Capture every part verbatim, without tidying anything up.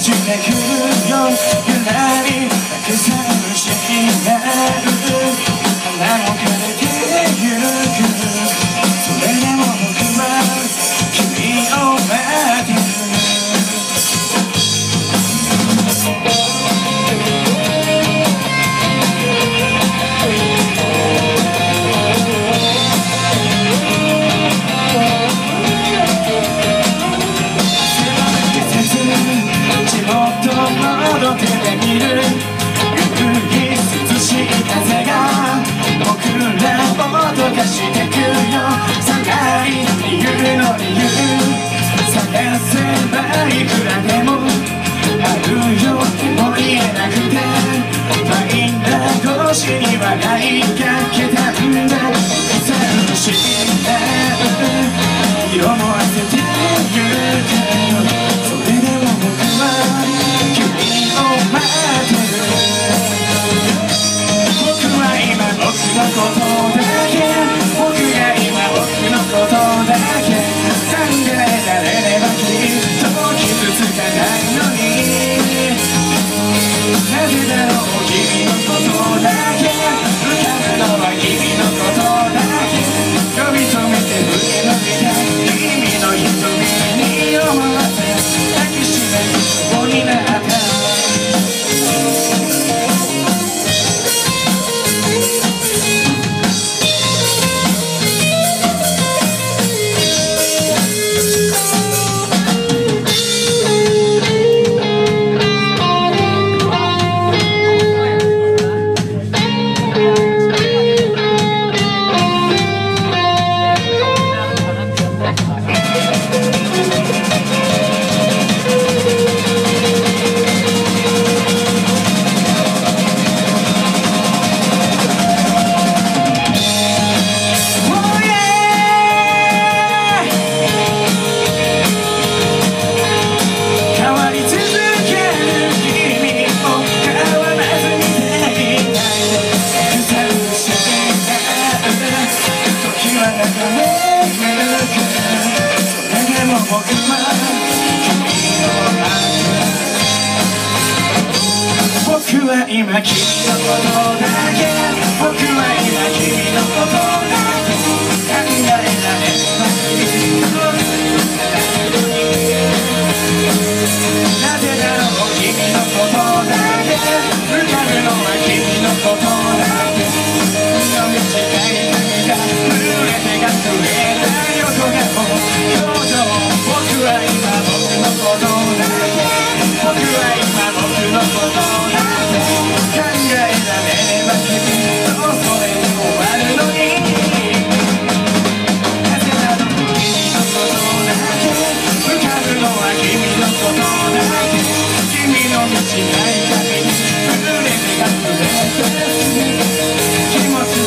ちてくよゆらりたくさん虫になる花も枯れてゆくそれでも僕は君を待ってる戻ってみるゆっくり涼しい風が僕らを脅かしてくよ探り理由の理由探せばいくらでもあるよでも言えなくてマインダ越しに笑いかけたんだ寂しいんだ色もあせてゆくそれでも僕は君を待ってる僕は今僕のことだけ僕が今僕のことだけ考えられればきっと傷つかないのになぜだろう君のことだけ浮かぶのは君のことだけ呼び止めて振り向いた君の瞳に思わせ抱きしめるそうになった僕は今君のことだけ僕は今君のことだけ考えらればなぜだろう君のことだけ浮かぶのは君のことだけの短い髪が震えてが震えた横顔表情僕は今僕のことだけ僕は今僕のことだけ考えられればきっとそれで終わるのになぜなの君のことだけ浮かぶのは君のことだけ君の短い髪に触れてが触れて気持ち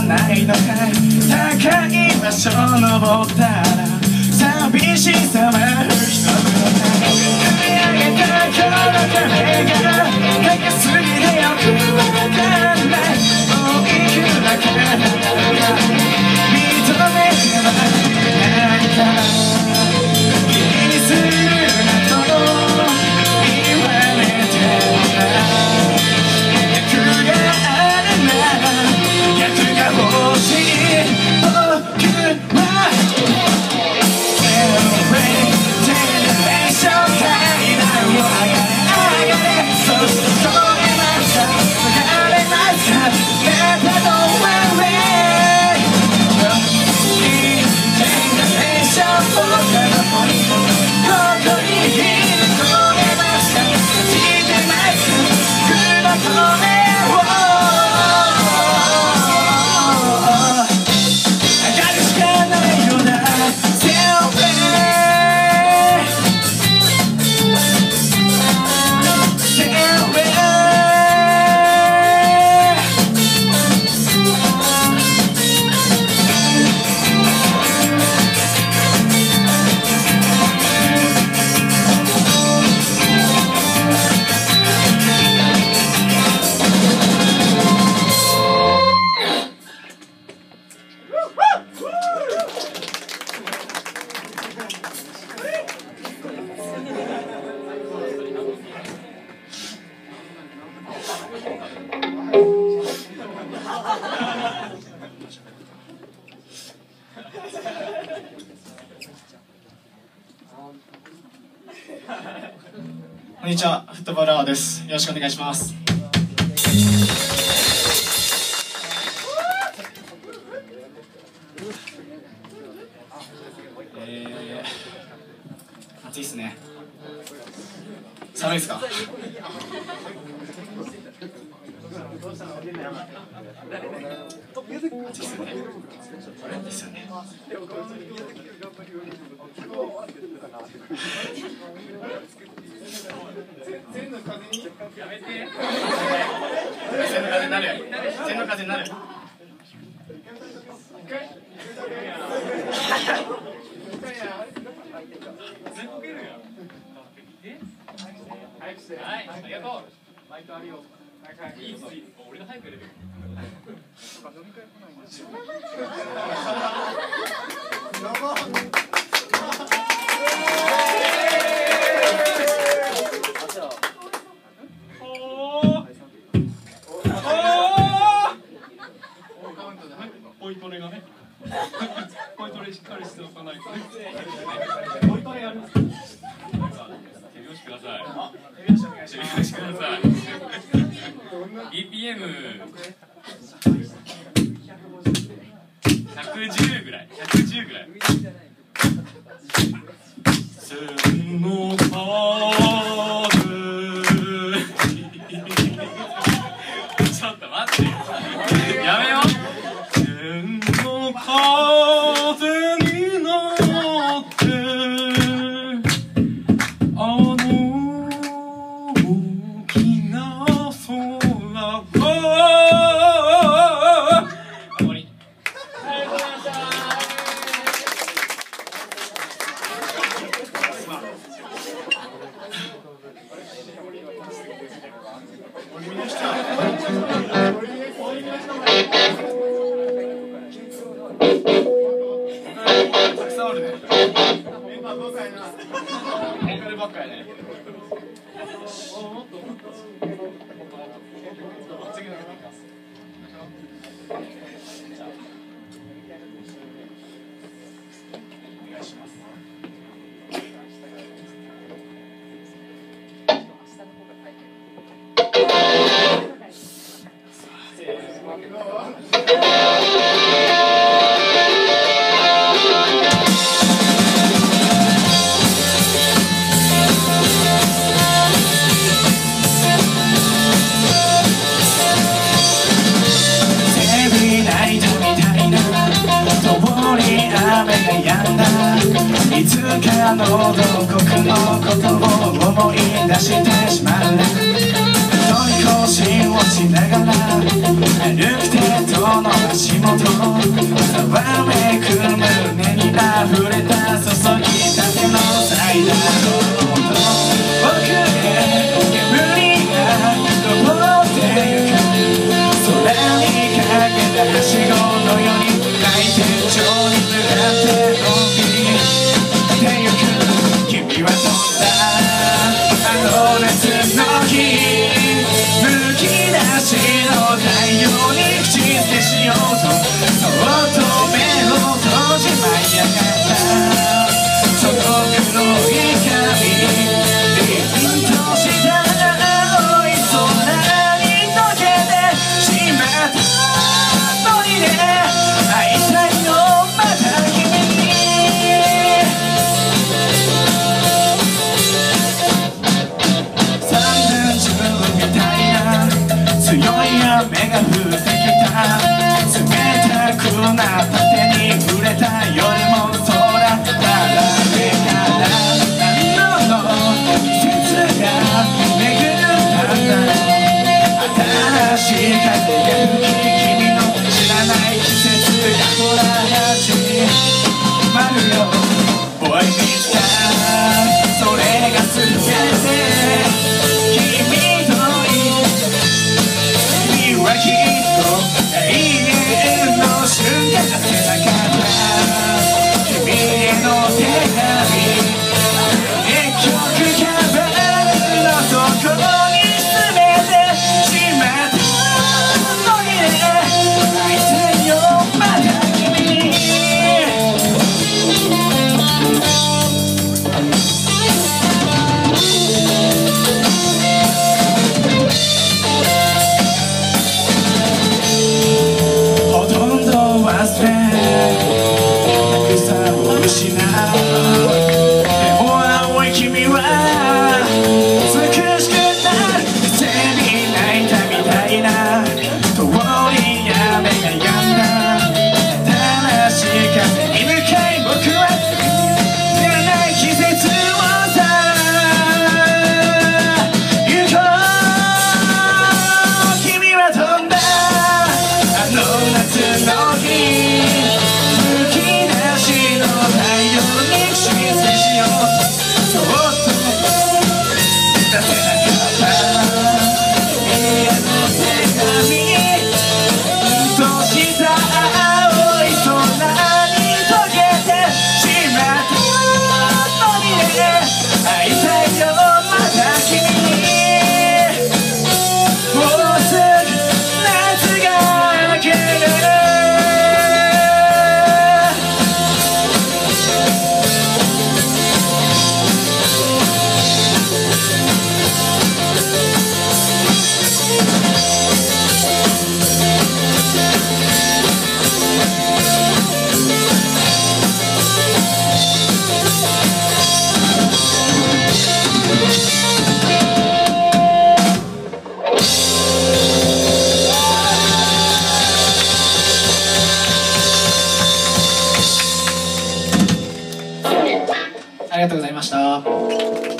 ないのかい。高い場所登ったら寂しさは吹き飛ぶのかい。踏み上げた今日の壁が高すぎてよくわかんない。もういくらかなのか認めてはないから。気にするなと言われてもな。逆があるなら逆が欲しい。僕はCelebrate Generation 階段を上がれ上がれ。そして越えました流れますか Never don't worry。 いい Generation 僕のポイントここにいる。越えました知ってますか僕の声を上がるしかないよな。 こんにちは、フットボールアワーです。よろしくお願いします。えー、暑いっすね。寒いですか？暑いっすね。ですよね。千の風にやめて。千の風になる。千の風になる。はい、ありがとう。マイクあるよ。いいです。俺が早くやればいい。ポイトレがね、ポイトレしっかりしておかないとね。ポイトレやる。手拍子ください。手拍子お願いします。手拍子ください。ビーピーエム ひゃくじゅうぐらい、ひゃくじゅうぐらい。千の風ちょっと待ってよ。やめよう。千の風に乗ってあの大きな空を終わり。たくさんあるね。メンバーばっかりな。メンバーばっかりね。次の曲いきます。お願いします。いつかのどこかのことを思い出してしまう。取り越しをしながら歩く程度の足元ありがとうございました。